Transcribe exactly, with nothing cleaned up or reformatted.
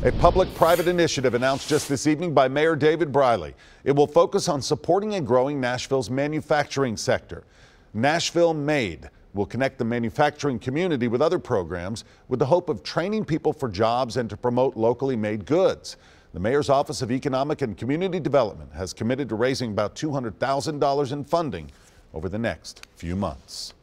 A public-private initiative announced just this evening by Mayor David Briley. It will focus on supporting and growing Nashville's manufacturing sector. NashvilleMade will connect the manufacturing community with other programs with the hope of training people for jobs and to promote locally made goods. The Mayor's Office of Economic and Community Development has committed to raising about two hundred thousand dollars in funding over the next few months.